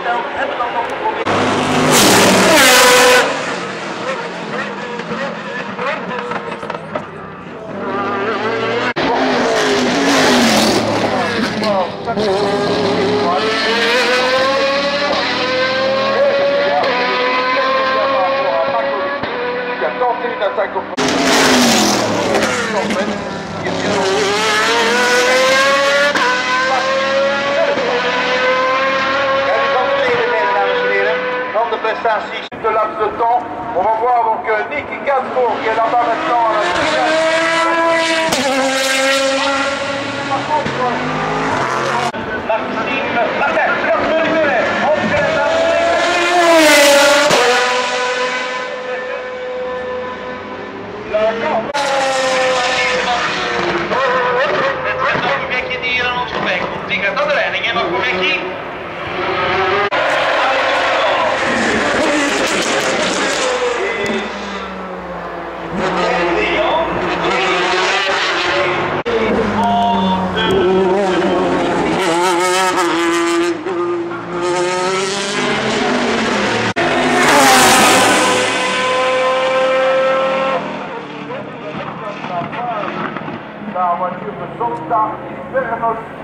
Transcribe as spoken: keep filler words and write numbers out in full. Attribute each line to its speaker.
Speaker 1: veld hebben dan nog geprobeerd.
Speaker 2: Prestaties de laps de temps. On va voir donc euh, Nick Gasco qui est là-bas maintenant. À la Par contre, Maxime Martin, on fait la vecchie die hier aan ons voorbij komt. Die gaat naar de leiding, hè, maar voor vecchie. La voiture de Zonta, Bernos